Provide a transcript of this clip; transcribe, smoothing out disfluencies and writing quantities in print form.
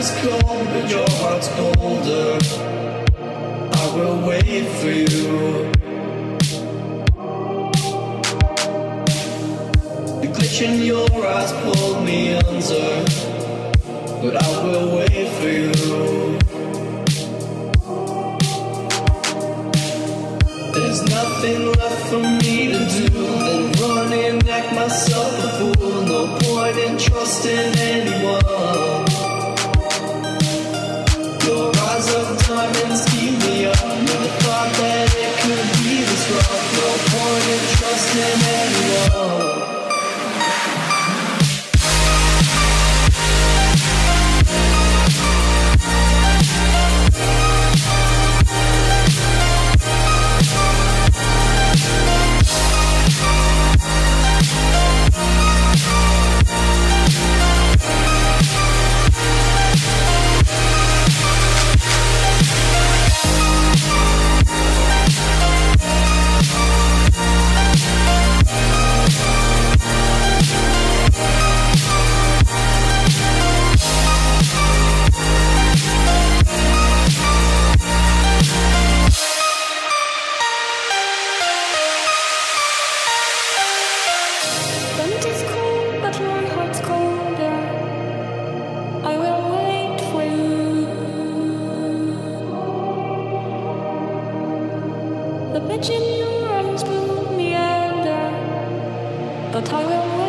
is cold, but your heart's colder. I will wait for you. The glitch in your eyes pulled me under, but I will wait for you. There's nothing left for me to do than run and act myself a fool. No point in trusting anyone. Your eyes of diamonds keep me up. Never thought that it could be this rough. No point in trusting anyone. The bitch in your arms pulled me under, but I will wait.